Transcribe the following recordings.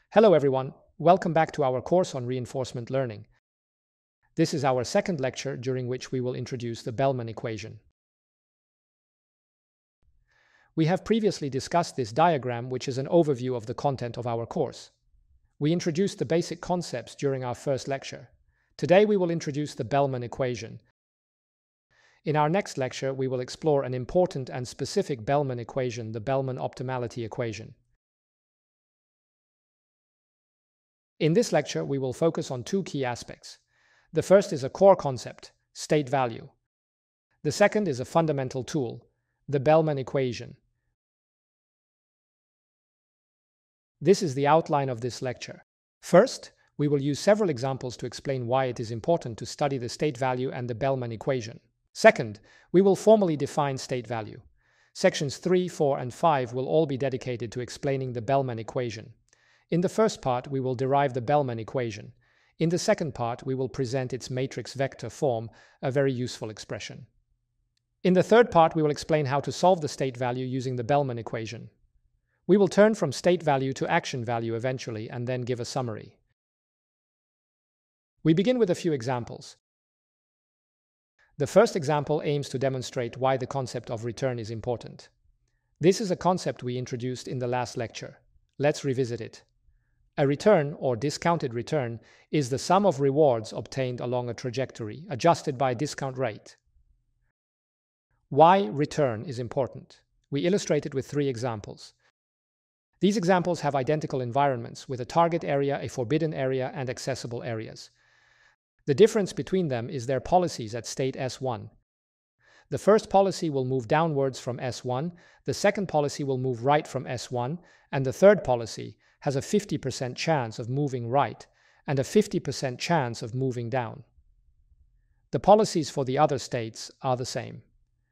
Hello everyone, welcome back to our course on reinforcement learning. This is our second lecture during which we will introduce the Bellman equation. We have previously discussed this diagram, which is an overview of the content of our course. We introduced the basic concepts during our first lecture. Today we will introduce the Bellman equation. In our next lecture, we will explore an important and specific Bellman equation, the Bellman optimality equation. In this lecture, we will focus on two key aspects. The first is a core concept, state value. The second is a fundamental tool, the Bellman equation. This is the outline of this lecture. First, we will use several examples to explain why it is important to study the state value and the Bellman equation. Second, we will formally define state value. Sections 3, 4, and 5 will all be dedicated to explaining the Bellman equation. In the first part, we will derive the Bellman equation. In the second part, we will present its matrix vector form, a very useful expression. In the third part, we will explain how to solve the state value using the Bellman equation. We will turn from state value to action value eventually and then give a summary. We begin with a few examples. The first example aims to demonstrate why the concept of return is important. This is a concept we introduced in the last lecture. Let's revisit it. A return, or discounted return, is the sum of rewards obtained along a trajectory, adjusted by a discount rate. Why return is important? We illustrate it with three examples. These examples have identical environments with a target area, a forbidden area, and accessible areas. The difference between them is their policies at state S1. The first policy will move downwards from S1, the second policy will move right from S1, and the third policy has a 50% chance of moving right and a 50% chance of moving down. The policies for the other states are the same.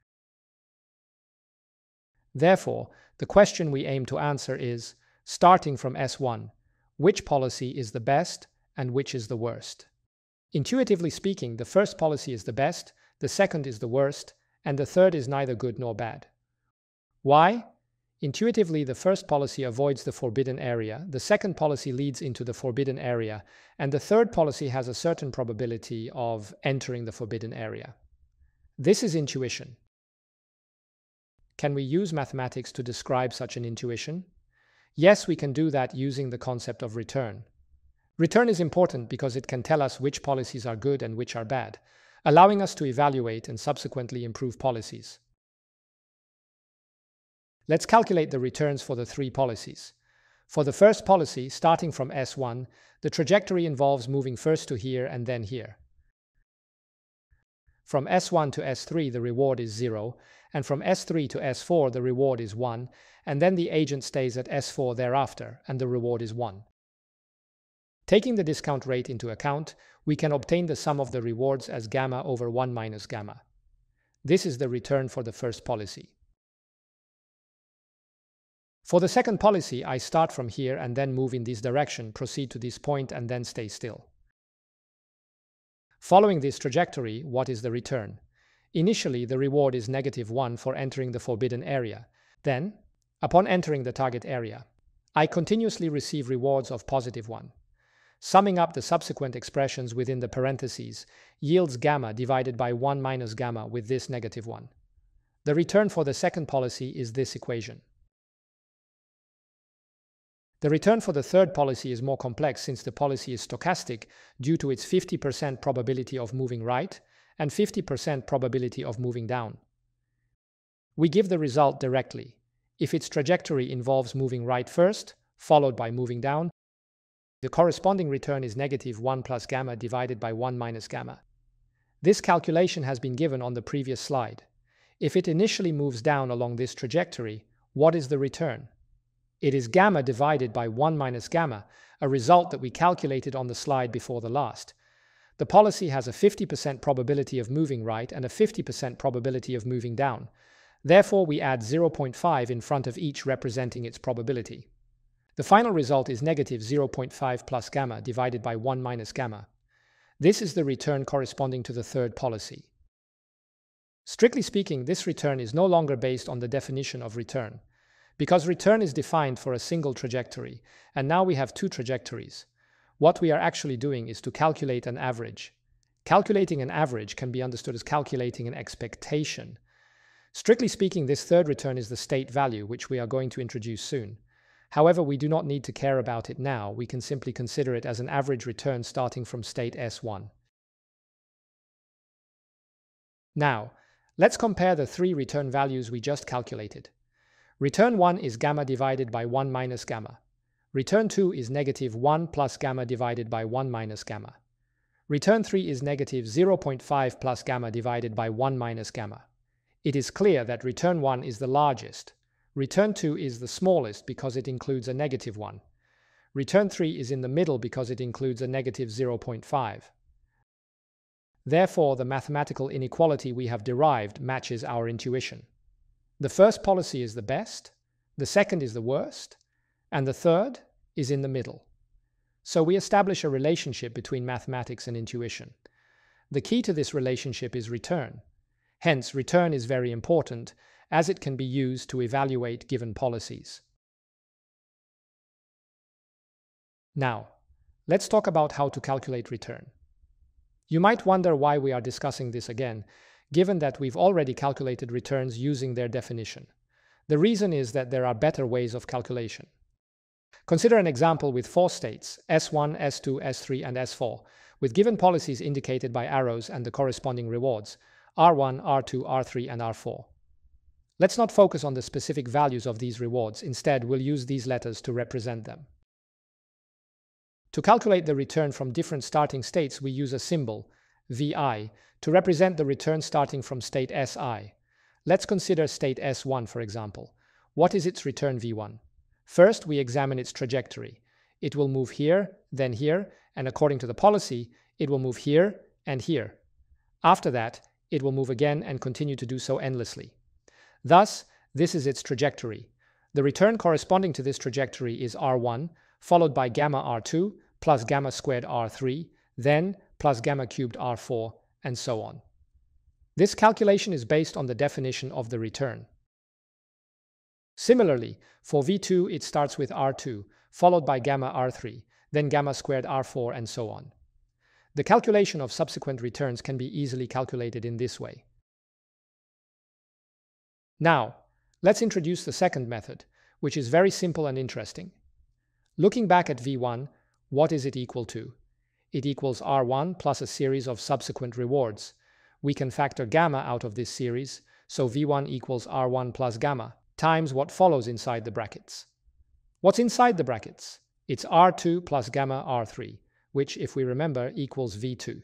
Therefore, the question we aim to answer is, starting from S1, which policy is the best and which is the worst? Intuitively speaking, the first policy is the best, the second is the worst, and the third is neither good nor bad. Why? Intuitively, the first policy avoids the forbidden area, the second policy leads into the forbidden area, and the third policy has a certain probability of entering the forbidden area. This is intuition. Can we use mathematics to describe such an intuition? Yes, we can do that using the concept of return. Return is important because it can tell us which policies are good and which are bad, allowing us to evaluate and subsequently improve policies. Let's calculate the returns for the three policies. For the first policy, starting from S1, the trajectory involves moving first to here and then here. From S1 to S3, the reward is 0, and from S3 to S4, the reward is 1, and then the agent stays at S4 thereafter, and the reward is 1. Taking the discount rate into account, we can obtain the sum of the rewards as gamma over 1 minus gamma. This is the return for the first policy. For the second policy, I start from here and then move in this direction, proceed to this point and then stay still. Following this trajectory, what is the return? Initially, the reward is -1 for entering the forbidden area. Then, upon entering the target area, I continuously receive rewards of +1. Summing up the subsequent expressions within the parentheses yields gamma divided by 1 minus gamma with this -1. The return for the second policy is this equation. The return for the third policy is more complex since the policy is stochastic due to its 50% probability of moving right and 50% probability of moving down. We give the result directly. If its trajectory involves moving right first, followed by moving down, the corresponding return is -1 plus gamma divided by 1 minus gamma. This calculation has been given on the previous slide. If it initially moves down along this trajectory, what is the return? It is gamma divided by 1 minus gamma, a result that we calculated on the slide before the last. The policy has a 50% probability of moving right and a 50% probability of moving down. Therefore, we add 0.5 in front of each representing its probability. The final result is -0.5 plus gamma divided by 1 minus gamma. This is the return corresponding to the third policy. Strictly speaking, this return is no longer based on the definition of return. Because return is defined for a single trajectory, and now we have two trajectories, what we are actually doing is to calculate an average. Calculating an average can be understood as calculating an expectation. Strictly speaking, this third return is the state value, which we are going to introduce soon. However, we do not need to care about it now. We can simply consider it as an average return starting from state S1. Now, let's compare the three return values we just calculated. Return 1 is gamma divided by 1 minus gamma. Return 2 is negative 1 plus gamma divided by 1 minus gamma. Return 3 is negative 0.5 plus gamma divided by 1 minus gamma. It is clear that return 1 is the largest. Return 2 is the smallest because it includes a negative 1. Return 3 is in the middle because it includes a negative 0.5. Therefore, the mathematical inequality we have derived matches our intuition. The first policy is the best, the second is the worst, and the third is in the middle. So we establish a relationship between mathematics and intuition. The key to this relationship is return. Hence, return is very important, as it can be used to evaluate given policies. Now, let's talk about how to calculate return. You might wonder why we are discussing this again, given that we've already calculated returns using their definition. The reason is that there are better ways of calculation. Consider an example with four states, S1, S2, S3, and S4, with given policies indicated by arrows and the corresponding rewards, R1, R2, R3, and R4. Let's not focus on the specific values of these rewards. Instead, we'll use these letters to represent them. To calculate the return from different starting states, we use a symbol, Vi, to represent the return starting from state Si. Let's consider state S1, for example. What is its return V1? First, we examine its trajectory. It will move here, and according to the policy, it will move here and here. After that, it will move again and continue to do so endlessly. Thus, this is its trajectory. The return corresponding to this trajectory is R1, followed by gamma R2, plus gamma squared R3, then plus gamma cubed R4, and so on. This calculation is based on the definition of the return. Similarly, for V2 it starts with R2, followed by gamma R3, then gamma squared R4, and so on. The calculation of subsequent returns can be easily calculated in this way. Now, let's introduce the second method, which is very simple and interesting. Looking back at V1, what is it equal to? It equals R1 plus a series of subsequent rewards. We can factor gamma out of this series, so V1 equals R1 plus gamma, times what follows inside the brackets. What's inside the brackets? It's R2 plus gamma R3, which, if we remember, equals V2.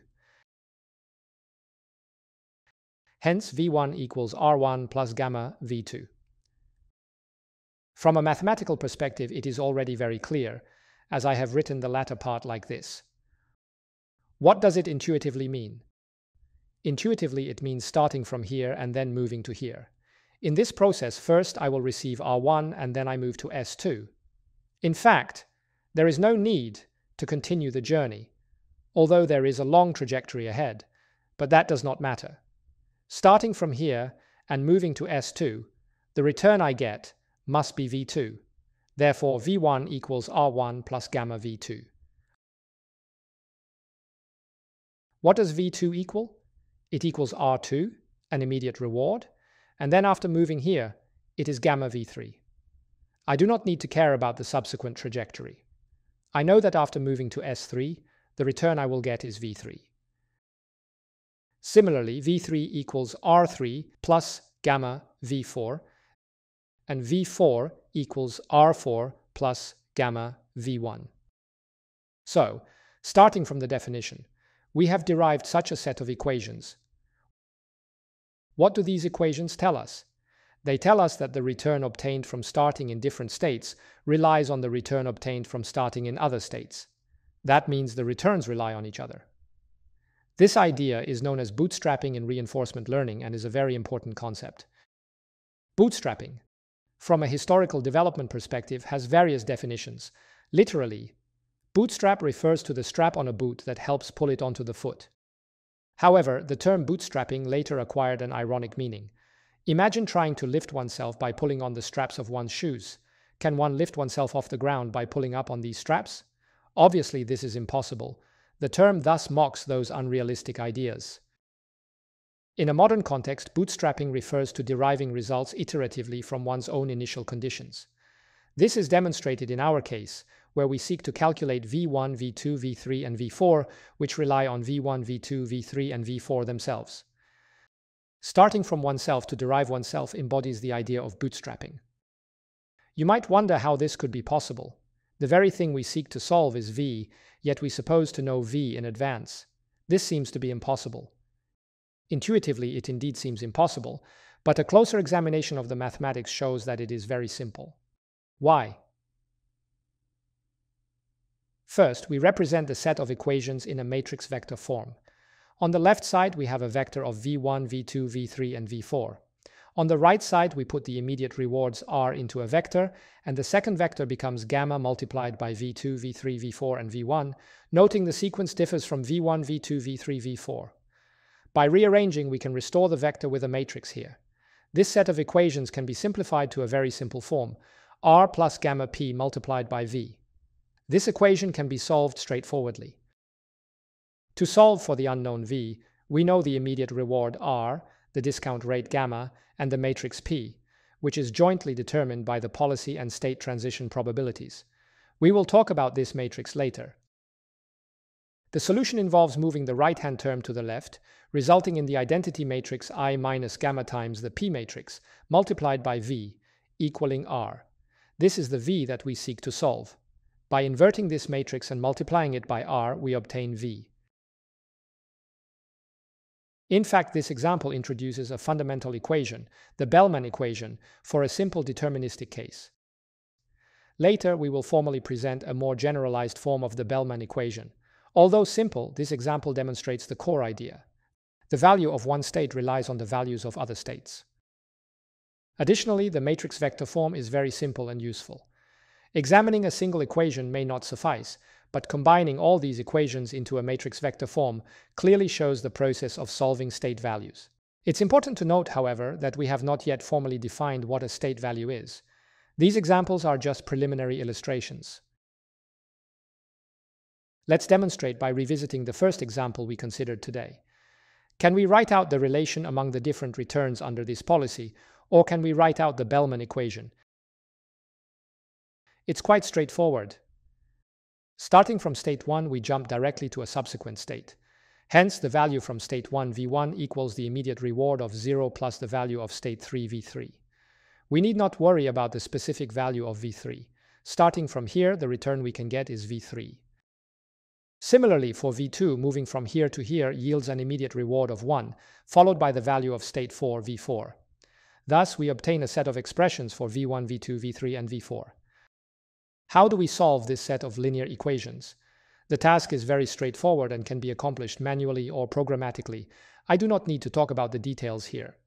Hence, V1 equals R1 plus gamma V2. From a mathematical perspective, it is already very clear, as I have written the latter part like this. What does it intuitively mean? Intuitively, it means starting from here and then moving to here. In this process, first I will receive R1 and then I move to S2. In fact, there is no need to continue the journey, although there is a long trajectory ahead, but that does not matter. Starting from here and moving to S2, the return I get must be V2. Therefore, V1 equals R1 plus gamma V2. What does V2 equal? It equals R2, an immediate reward, and then after moving here, it is gamma V3. I do not need to care about the subsequent trajectory. I know that after moving to S3, the return I will get is V3. Similarly, V3 equals R3 plus gamma V4, and V4 equals R4 plus gamma V1. So, starting from the definition, we have derived such a set of equations. What do these equations tell us? They tell us that the return obtained from starting in different states relies on the return obtained from starting in other states. That means the returns rely on each other. This idea is known as bootstrapping in reinforcement learning and is a very important concept. Bootstrapping, from a historical development perspective, has various definitions. Literally, bootstrap refers to the strap on a boot that helps pull it onto the foot. However, the term bootstrapping later acquired an ironic meaning. Imagine trying to lift oneself by pulling on the straps of one's shoes. Can one lift oneself off the ground by pulling up on these straps? Obviously, this is impossible. The term thus mocks those unrealistic ideas. In a modern context, bootstrapping refers to deriving results iteratively from one's own initial conditions. This is demonstrated in our case, where we seek to calculate V1, V2, V3, and V4, which rely on V1, V2, V3, and V4 themselves. Starting from oneself to derive oneself embodies the idea of bootstrapping. You might wonder how this could be possible. The very thing we seek to solve is V, yet we suppose to know V in advance. This seems to be impossible. Intuitively, it indeed seems impossible, but a closer examination of the mathematics shows that it is very simple. Why? First, we represent the set of equations in a matrix vector form. On the left side, we have a vector of V1, V2, V3, and V4. On the right side, we put the immediate rewards R into a vector, and the second vector becomes gamma multiplied by V2, V3, V4, and V1, noting the sequence differs from V1, V2, V3, V4. By rearranging, we can restore the vector with a matrix here. This set of equations can be simplified to a very simple form, R plus gamma P multiplied by V. This equation can be solved straightforwardly. To solve for the unknown V, we know the immediate reward R, the discount rate gamma, and the matrix P, which is jointly determined by the policy and state transition probabilities. We will talk about this matrix later. The solution involves moving the right-hand term to the left, resulting in the identity matrix I minus gamma times the P matrix, multiplied by V, equaling R. This is the V that we seek to solve. By inverting this matrix and multiplying it by R, we obtain V. In fact, this example introduces a fundamental equation, the Bellman equation, for a simple deterministic case. Later, we will formally present a more generalized form of the Bellman equation. Although simple, this example demonstrates the core idea. The value of one state relies on the values of other states. Additionally, the matrix vector form is very simple and useful. Examining a single equation may not suffice, but combining all these equations into a matrix vector form clearly shows the process of solving state values. It's important to note, however, that we have not yet formally defined what a state value is. These examples are just preliminary illustrations. Let's demonstrate by revisiting the first example we considered today. Can we write out the relation among the different returns under this policy, or can we write out the Bellman equation? It's quite straightforward. Starting from state 1, we jump directly to a subsequent state. Hence, the value from state 1 V1 equals the immediate reward of 0 plus the value of state 3 V3. We need not worry about the specific value of V3. Starting from here, the return we can get is V3. Similarly, for V2, moving from here to here yields an immediate reward of 1, followed by the value of state 4 V4. Thus, we obtain a set of expressions for V1, V2, V3, and V4. How do we solve this set of linear equations? The task is very straightforward and can be accomplished manually or programmatically. I do not need to talk about the details here.